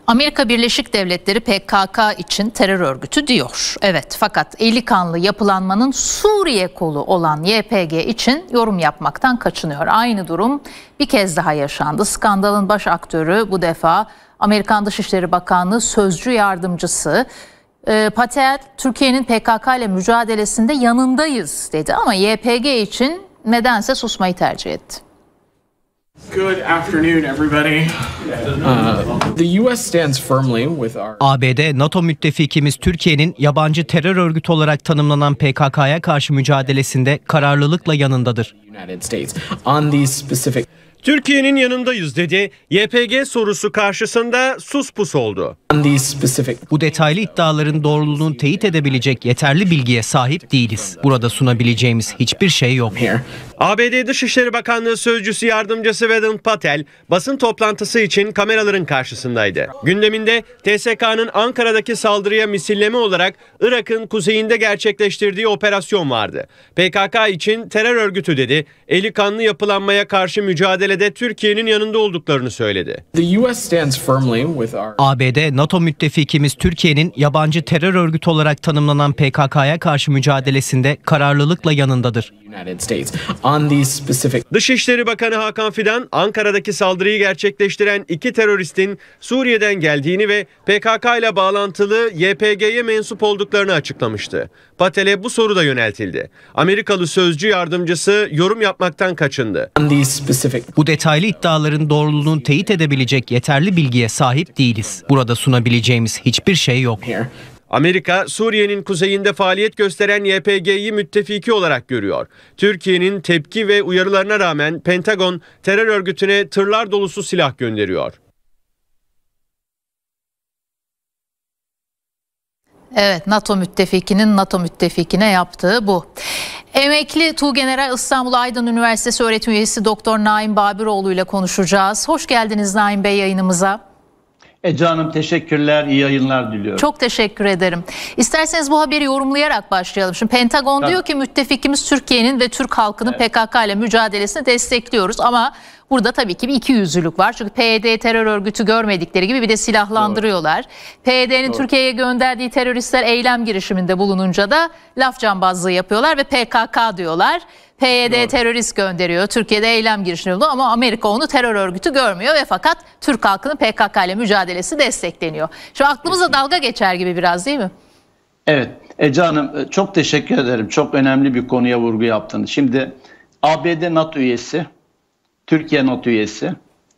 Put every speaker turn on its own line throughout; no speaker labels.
Amerika Birleşik Devletleri PKK için terör örgütü diyor. Evet, fakat eli kanlı yapılanmanın Suriye kolu olan YPG için yorum yapmaktan kaçınıyor. Aynı durum bir kez daha yaşandı. Skandalın baş aktörü bu defa Amerikan Dışişleri Bakanlığı Sözcü Yardımcısı Patel, Türkiye'nin PKK ile mücadelesinde yanındayız dedi ama YPG için nedense susmayı tercih etti.
Good afternoon, everybody. The US stands firmly with our
ABD, NATO müttefikimiz Türkiye'nin yabancı terör örgütü olarak tanımlanan PKK'ya karşı mücadelesinde kararlılıkla yanındadır.
United States on these specific.
Türkiye'nin yanındayız dedi. YPG sorusu karşısında sus pus oldu.
Bu detaylı iddiaların doğruluğunu teyit edebilecek yeterli bilgiye sahip değiliz. Burada sunabileceğimiz hiçbir şey yok.
ABD Dışişleri Bakanlığı Sözcüsü Yardımcısı Vedant Patel basın toplantısı için kameraların karşısındaydı. Gündeminde TSK'nın Ankara'daki saldırıya misilleme olarak Irak'ın kuzeyinde gerçekleştirdiği operasyon vardı. PKK için terör örgütü dedi. Eli kanlı yapılanmaya karşı mücadelede Türkiye'nin yanında olduklarını söyledi.
The US stands firmly with our
ABD, NATO müttefikimiz Türkiye'nin yabancı terör örgütü olarak tanımlanan PKK'ya karşı mücadelesinde kararlılıkla yanındadır.
United States on these specific.
Dışişleri Bakanı Hakan Fidan, Ankara'daki saldırıyı gerçekleştiren iki teröristin Suriye'den geldiğini ve PKK ile bağlantılı YPG'ye mensup olduklarını açıklamıştı. Patel'e bu soru da yöneltildi. Amerikalı Sözcü Yardımcısı yorum yapmaktan kaçındı.
On these specific.
Bu detaylı iddiaların doğruluğunu teyit edebilecek yeterli bilgiye sahip değiliz. Burada sunabileceğimiz hiçbir şey yok.
Amerika, Suriye'nin kuzeyinde faaliyet gösteren YPG'yi müttefiki olarak görüyor. Türkiye'nin tepki ve uyarılarına rağmen Pentagon terör örgütüne tırlar dolusu silah gönderiyor.
Evet, NATO müttefikinin NATO müttefikine yaptığı bu. Emekli Tuğgeneral İstanbul Aydın Üniversitesi öğretim üyesi Doktor Naim Babiroğlu ile konuşacağız. Hoş geldiniz Naim Bey yayınımıza.
Ece Hanım teşekkürler, iyi yayınlar diliyorum.
Çok teşekkür ederim. İsterseniz bu haberi yorumlayarak başlayalım. Şimdi Pentagon diyor ki müttefikimiz Türkiye'nin ve Türk halkının PKK ile mücadelesini destekliyoruz ama burada tabii ki bir ikiyüzlülük var. Çünkü PYD terör örgütü görmedikleri gibi bir de silahlandırıyorlar. PYD'nin Türkiye'ye gönderdiği teröristler eylem girişiminde bulununca da laf cambazlığı yapıyorlar ve PKK diyorlar. PYD terörist gönderiyor, Türkiye'de eylem girişimi ama Amerika onu terör örgütü görmüyor ve fakat Türk halkının PKK ile mücadelesi destekleniyor. Şu aklımıza dalga geçer gibi biraz, değil mi?
Evet Ece Hanım çok teşekkür ederim. Çok önemli bir konuya vurgu yaptınız. Şimdi ABD NATO üyesi, Türkiye NATO üyesi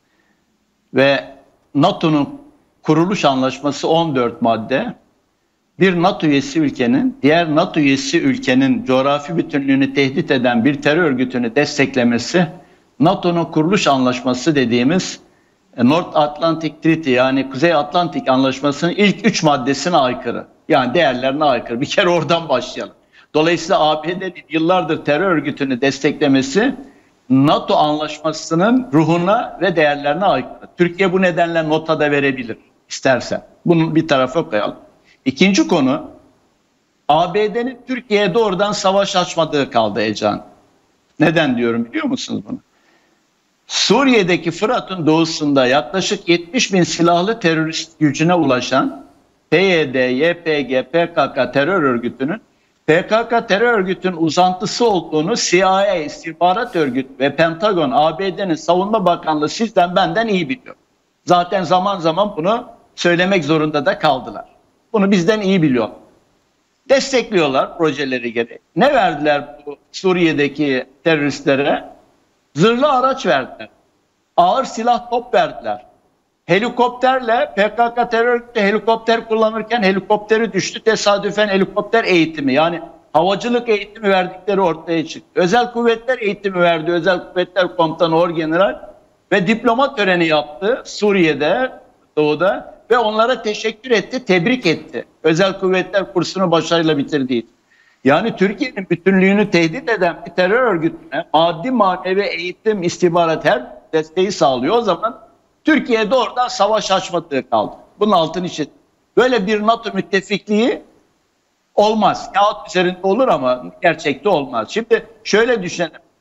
ve NATO'nun kuruluş anlaşması 14 madde. Bir NATO üyesi ülkenin diğer NATO üyesi ülkenin coğrafi bütünlüğünü tehdit eden bir terör örgütünü desteklemesi NATO'nun kuruluş anlaşması dediğimiz North Atlantic Treaty yani Kuzey Atlantik Anlaşması'nın ilk 3 maddesine aykırı. Yani değerlerine aykırı. Bir kere oradan başlayalım. Dolayısıyla ABD'nin yıllardır terör örgütünü desteklemesi NATO anlaşmasının ruhuna ve değerlerine aykırı. Türkiye bu nedenle nota da verebilir istersen. Bunu bir tarafa koyalım. İkinci konu, ABD'nin Türkiye'ye doğrudan savaş açmadığı kaldı Ecehan. Neden diyorum biliyor musunuz bunu? Suriye'deki Fırat'ın doğusunda yaklaşık 70 bin silahlı terörist gücüne ulaşan PYD, YPG, PKK terör örgütünün PKK terör örgütünün uzantısı olduğunu CIA, istihbarat örgütü ve Pentagon, ABD'nin savunma bakanlığı sizden benden iyi biliyor. Zaten zaman zaman bunu söylemek zorunda da kaldılar. Bunu bizden iyi biliyor. Destekliyorlar projeleri gereği. Ne verdiler bu Suriye'deki teröristlere? Zırhlı araç verdiler. Ağır silah top verdiler. Helikopterle PKK terör örgütü helikopter kullanırken helikopteri düştü. Tesadüfen helikopter eğitimi yani havacılık eğitimi verdikleri ortaya çıktı. Özel kuvvetler eğitimi verdi. Özel kuvvetler komutanı orgeneral ve diploma töreni yaptı Suriye'de, doğuda. Ve onlara teşekkür etti, tebrik etti. Özel kuvvetler kursunu başarıyla bitirdiği. Yani Türkiye'nin bütünlüğünü tehdit eden bir terör örgütüne maddi manevi eğitim, istihbarat her desteği sağlıyor. O zaman Türkiye'de oradan savaş açmadığı kaldı. Bunun altını için. Böyle bir NATO müttefikliği olmaz. Kağıt üzerinde olur ama gerçekte olmaz. Şimdi şöyle düşünelim.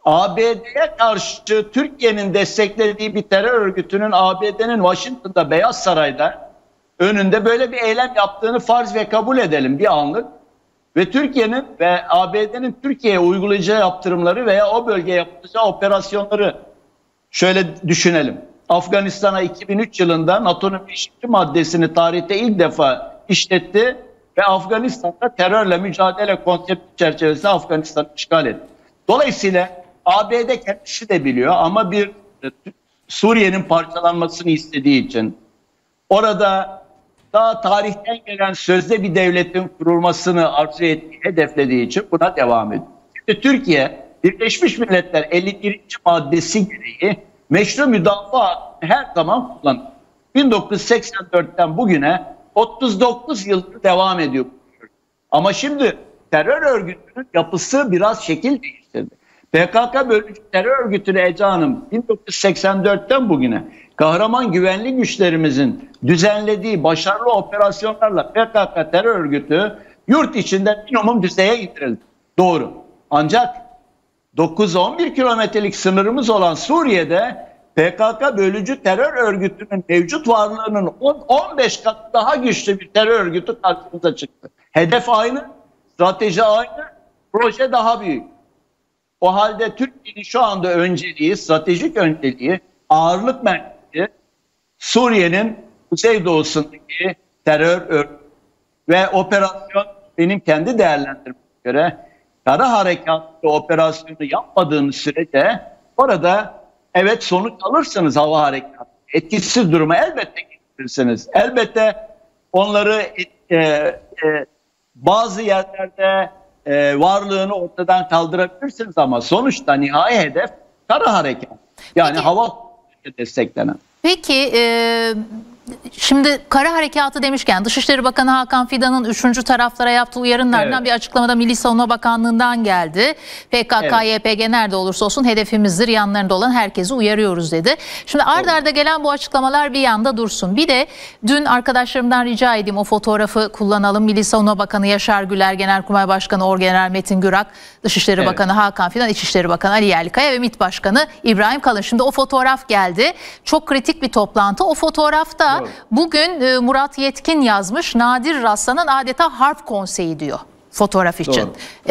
ABD'ye karşı Türkiye'nin desteklediği bir terör örgütünün ABD'nin Washington'da Beyaz Saray'da önünde böyle bir eylem yaptığını farz ve kabul edelim bir anlık. Ve Türkiye'nin ve ABD'nin Türkiye'ye uygulayacağı yaptırımları veya o bölgeye yapacağı operasyonları şöyle düşünelim. Afganistan'a 2003 yılında NATO'nun 5. maddesini tarihte ilk defa işletti ve Afganistan'da terörle mücadele konsepti çerçevesinde Afganistan'ı işgal etti. Dolayısıyla ABD kendisi de biliyor ama bir Suriye'nin parçalanmasını istediği için orada daha tarihten gelen sözde bir devletin kurulmasını arzu ettiği, hedeflediği için buna devam ediyor. Şimdi Türkiye Birleşmiş Milletler 51. maddesi gereği meşru müdafaa her zaman kullanıyor. 1984'ten bugüne 39 yıldır devam ediyor. Ama şimdi terör örgütünün yapısı biraz şekil değiştirdi. PKK bölücü terör örgütünü Ece Hanım 1984'ten bugüne kahraman güvenlik güçlerimizin düzenlediği başarılı operasyonlarla PKK terör örgütü yurt içinde minimum düzeye indirildi. Doğru. Ancak 9-11 kilometrelik sınırımız olan Suriye'de PKK bölücü terör örgütünün mevcut varlığının 15 kat daha güçlü bir terör örgütü karşımıza çıktı. Hedef aynı, strateji aynı, proje daha büyük. O halde Türkiye'nin şu anda önceliği, stratejik önceliği, ağırlık merkezi Suriye'nin kuzeydoğusundaki terör örgütü ve operasyon benim kendi değerlendirmeme göre kara harekatlı operasyonu yapmadığınız sürece orada evet sonuç alırsanız hava harekatı etkisiz duruma elbette getirirsiniz. Elbette onları bazı yerlerde varlığını ortadan kaldırabilirsiniz ama sonuçta nihai hedef kara harekat. Yani
peki,
hava desteklenen.
Peki şimdi kara harekatı demişken Dışişleri Bakanı Hakan Fidan'ın 3. taraflara yaptığı uyarının ardından bir açıklamada Milli Savunma Bakanlığı'ndan geldi. PKK, YPG nerede olursa olsun hedefimizdir, yanlarında olan herkesi uyarıyoruz dedi. Şimdi ard arda gelen bu açıklamalar bir yanda dursun. Bir de dün arkadaşlarımdan rica edeyim o fotoğrafı kullanalım. Milli Savunma Bakanı Yaşar Güler, Genelkurmay Başkanı Orgeneral Metin Gürak, Dışişleri Bakanı Hakan Fidan, İçişleri Bakanı Ali Yerlikaya ve MİT Başkanı İbrahim Kalın. Şimdi o fotoğraf geldi. Çok kritik bir toplantı. O fotoğrafta bugün Murat Yetkin yazmış, nadir rastlanan adeta harp konseyi diyor fotoğraf için.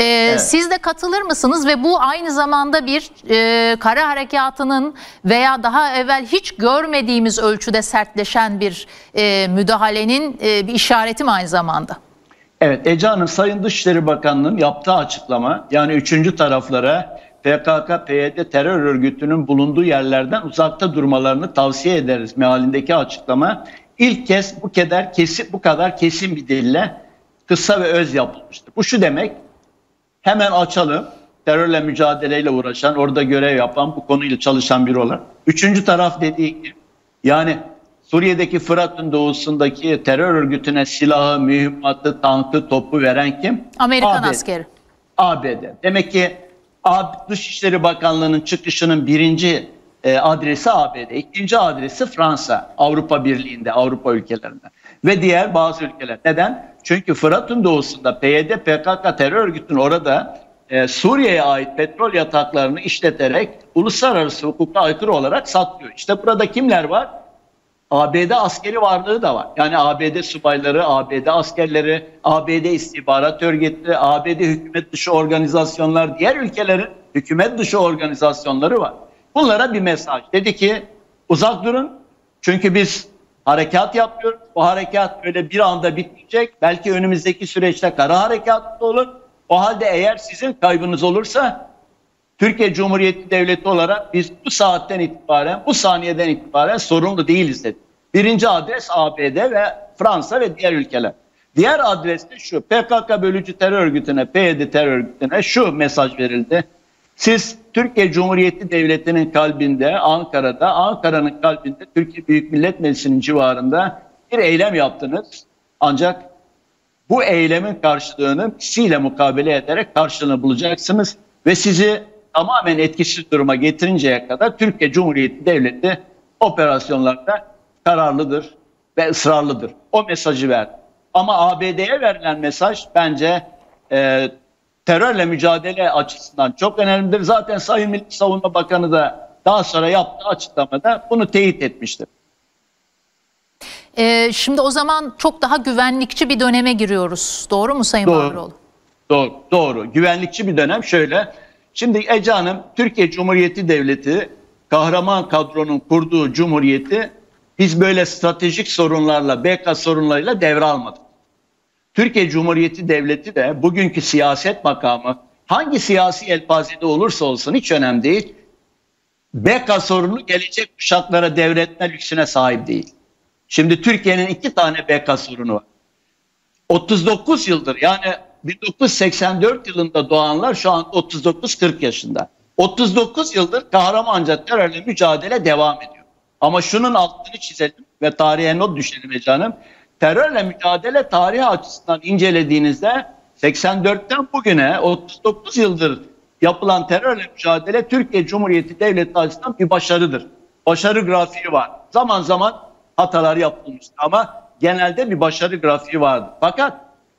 Siz de katılır mısınız ve bu aynı zamanda bir kara harekatının veya daha evvel hiç görmediğimiz ölçüde sertleşen bir müdahalenin bir işareti mi aynı zamanda?
Evet Ece Hanım, Sayın Dışişleri Bakanlığı'nın yaptığı açıklama, yani 3. taraflara PKK, PYD terör örgütünün bulunduğu yerlerden uzakta durmalarını tavsiye ederiz mealindeki açıklama ilk kez bu kadar kesin bir dille kısa ve öz yapılmıştır. Bu şu demek: hemen açalım, terörle mücadeleyle uğraşan, orada görev yapan, bu konuyla çalışan biri olarak. 3. taraf dediği gibi, yani Suriye'deki Fırat'ın doğusundaki terör örgütüne silahı, mühimmatı, tankı, topu veren kim?
Amerikan askeri.
ABD. Demek ki Dışişleri Bakanlığı'nın çıkışının birinci adresi ABD, ikinci adresi Fransa, Avrupa Birliği'nde, Avrupa ülkelerinde ve diğer bazı ülkeler. Neden? Çünkü Fırat'ın doğusunda PYD, PKK terör örgütünün orada Suriye'ye ait petrol yataklarını işleterek uluslararası hukuka aykırı olarak saklıyor. İşte burada kimler var? ABD askeri varlığı da var. Yani ABD subayları, ABD askerleri, ABD istihbarat örgütleri, ABD hükümet dışı organizasyonlar, diğer ülkelerin hükümet dışı organizasyonları var. Bunlara bir mesaj. Dedi ki uzak durun çünkü biz harekat yapıyoruz. Bu harekat böyle bir anda bitmeyecek. Belki önümüzdeki süreçte kara harekat olur. O halde eğer sizin kaybınız olursa Türkiye Cumhuriyeti Devleti olarak biz bu saatten itibaren, bu saniyeden itibaren sorumlu değiliz dedi. Birinci adres ABD ve Fransa ve diğer ülkeler. Diğer adres de şu: PKK bölücü terör örgütüne, PYD terör örgütüne şu mesaj verildi: siz Türkiye Cumhuriyeti Devleti'nin kalbinde, Ankara'da, Ankara'nın kalbinde Türkiye Büyük Millet Meclisi'nin civarında bir eylem yaptınız. Ancak bu eylemin karşılığını misiyle mukabele ederek karşılığını bulacaksınız ve sizi tamamen etkisiz duruma getirinceye kadar Türkiye Cumhuriyeti Devleti operasyonlarda kararlıdır ve ısrarlıdır. O mesajı verdi. Ama ABD'ye verilen mesaj bence terörle mücadele açısından çok önemlidir. Zaten Sayın Milli Savunma Bakanı da daha sonra yaptığı açıklamada bunu teyit etmiştir.
Şimdi o zaman çok daha güvenlikçi bir döneme giriyoruz. Doğru mu Sayın Bağıroğlu?
Doğru. Güvenlikçi bir dönem şöyle. Şimdi Ece Hanım, Türkiye Cumhuriyeti Devleti, kahraman kadronun kurduğu cumhuriyeti biz böyle stratejik sorunlarla, BK sorunlarıyla devralmadık. Türkiye Cumhuriyeti Devleti de bugünkü siyaset makamı hangi siyasi elpazede olursa olsun hiç önemli değil. BK sorunu gelecek kuşaklara devretme lüksüne sahip değil. Şimdi Türkiye'nin 2 tane BK sorunu var. 39 yıldır, yani 1984 yılında doğanlar şu an 39-40 yaşında. 39 yıldır kahramanca terörle mücadele devam ediyor. Ama şunun altını çizelim ve tarihe not düşelim Ece Hanım. Terörle mücadele tarihi açısından incelediğinizde 84'ten bugüne 39 yıldır yapılan terörle mücadele Türkiye Cumhuriyeti Devleti açısından bir başarıdır. Başarı grafiği var. Zaman zaman hatalar yapılmıştır ama genelde bir başarı grafiği vardır. Fakat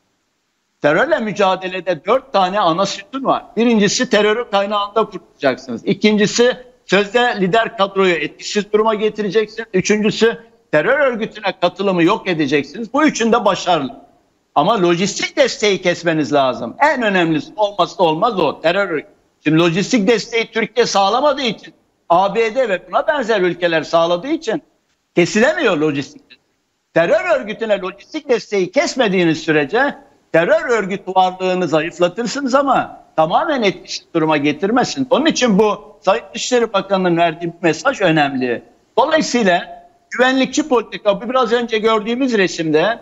terörle mücadelede 4 tane ana sütun var. Birincisi terörü kaynağında kurtulacaksınız. İkincisi sözde lider kadroyu etkisiz duruma getireceksiniz. Üçüncüsü terör örgütüne katılımı yok edeceksiniz. Bu üçünde başarılı. Ama lojistik desteği kesmeniz lazım. En önemlisi olmazsa olmaz o terör örgütü. Şimdi lojistik desteği Türkiye sağlamadığı için, ABD ve buna benzer ülkeler sağladığı için kesilemiyor lojistik desteği. Terör örgütüne lojistik desteği kesmediğiniz sürece terör örgütü varlığını zayıflatırsınız ama tamamen etkisiz duruma getirmezsiniz. Onun için bu Sayın Dışişleri Bakanı'nın verdiği mesaj önemli. Dolayısıyla güvenlikçi politika, bu biraz önce gördüğümüz resimde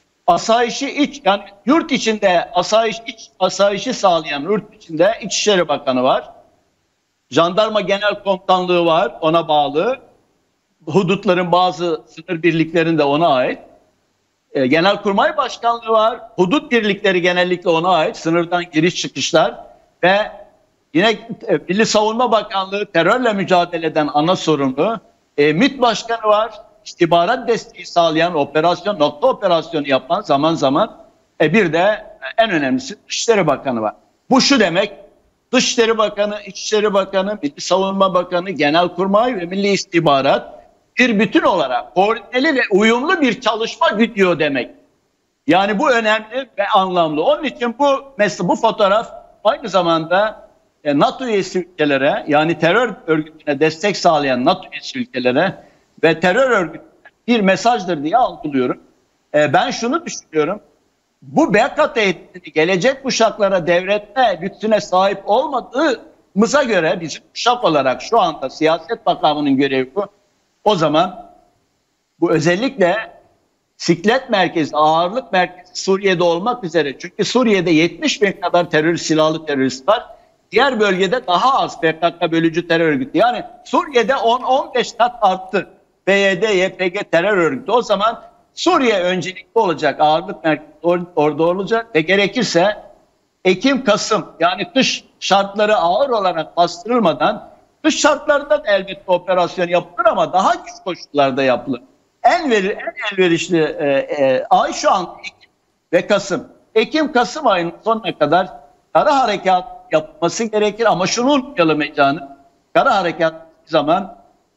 asayişi yani yurt içinde asayişi sağlayan yurt içinde İçişleri Bakanı var. Jandarma Genel Komutanlığı var, ona bağlı. Hudutların bazı sınır birliklerinde ona ait. Genelkurmay Başkanlığı var. Hudut birlikleri genellikle ona ait. Sınırdan giriş çıkışlar ve yine Milli Savunma Bakanlığı terörle mücadeleden ana sorumlu. MİT Başkanı var. İstihbarat desteği sağlayan nokta operasyonu yapan zaman zaman. Bir de en önemlisi Dışişleri Bakanı var. Bu şu demek: Dışişleri Bakanı, İçişleri Bakanı, Milli Savunma Bakanı, Genelkurmay ve Milli İstihbarat bir bütün olarak koordineli ve uyumlu bir çalışma güdüyor demek. Yani bu önemli ve anlamlı. Onun için bu fotoğraf aynı zamanda NATO üyesi ülkelere, yani terör örgütüne destek sağlayan NATO üyesi ülkelere ve terör örgütüne bir mesajdır diye algılıyorum. Ben şunu düşünüyorum. Bu BK tehditini gelecek kuşaklara devretme lüksüne sahip olmadığımıza göre bizim kuşak olarak şu anda siyaset makamının görevi bu. O zaman bu özellikle siklet merkezi, ağırlık merkezi Suriye'de olmak üzere. Çünkü Suriye'de 70 bin kadar silahlı terörist var. Diğer bölgede daha az PKK bölücü terör örgütü. Yani Suriye'de 10-15 kat arttı PYD, YPG terör örgütü. O zaman Suriye öncelikli olacak, ağırlık merkezi orada olacak ve gerekirse Ekim-Kasım, yani dış şartları ağır olarak bastırılmadan, dış şartlarda da elbette operasyon yapılır ama daha güç koşullarda yapılır. En elverişli ay şu an Ekim ve Kasım. Ekim-Kasım ayının sonuna kadar kara harekat yapılması gerekir ama şunu unutmayalım Ece Hanım. Kara harekat zaman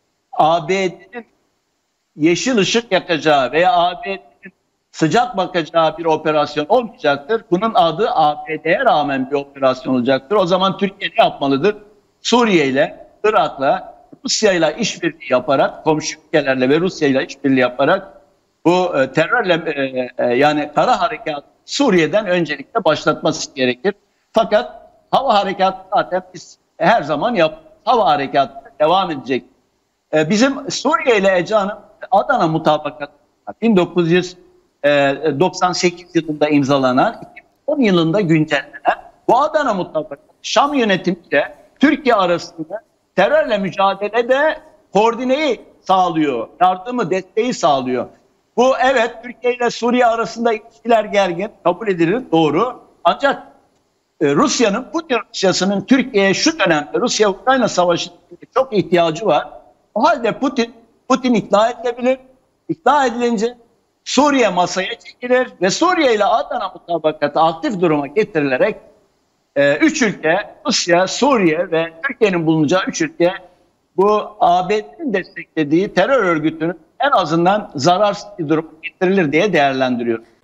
ABD'nin yeşil ışık yakacağı veya ABD'nin sıcak bakacağı bir operasyon olmayacaktır. Bunun adı ABD'ye rağmen bir operasyon olacaktır. O zaman Türkiye ne yapmalıdır? Suriye ile, Irak'la, Rusya ile işbirliği yaparak, komşu ülkelerle ve Rusya ile işbirliği yaparak bu terörle yani kara harekat Suriye'den öncelikle başlatması gerekir. Fakat hava harekatı zaten biz her zaman hava harekatı devam edecek. Bizim Suriye ile Ece Hanım Adana Mutabakatı 1998 yılında imzalanan, 2010 yılında güncellenen bu Adana Mutabakatı Şam yönetimiyle Türkiye arasında terörle mücadelede koordineyi sağlıyor, yardımı, desteği sağlıyor. Bu evet, Türkiye ile Suriye arasında ilişkiler gergin, kabul edilir, doğru. Ancak Rusya'nın, Putin Rusya'sının Türkiye'ye şu dönemde Rusya-Ukrayna savaşında çok ihtiyacı var. O halde Putin ikna edilebilir. İkna edilince Suriye masaya çekilir ve Suriye ile Adana Mutabakatı aktif duruma getirilerek Üç ülke, Rusya, Suriye ve Türkiye'nin bulunacağı üç ülke bu ABD'nin desteklediği terör örgütünün en azından zararsız bir durum getirilir diye değerlendiriyor.